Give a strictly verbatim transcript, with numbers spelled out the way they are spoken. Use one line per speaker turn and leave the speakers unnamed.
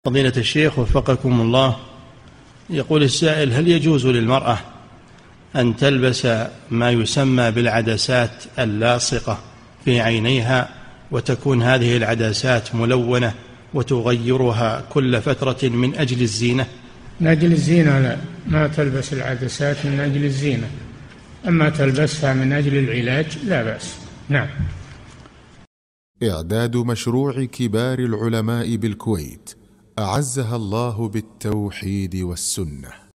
فضيلة الشيخ وفقكم الله، يقول السائل: هل يجوز للمرأة أن تلبس ما يسمى بالعدسات اللاصقة في عينيها، وتكون هذه العدسات ملونة وتغيرها كل فترة من أجل الزينة؟
من أجل الزينة لا، ما تلبس العدسات من أجل الزينة، أما تلبسها من أجل العلاج لا بأس. نعم.
إعداد مشروع كبار العلماء بالكويت أعزها الله بالتوحيد والسنة.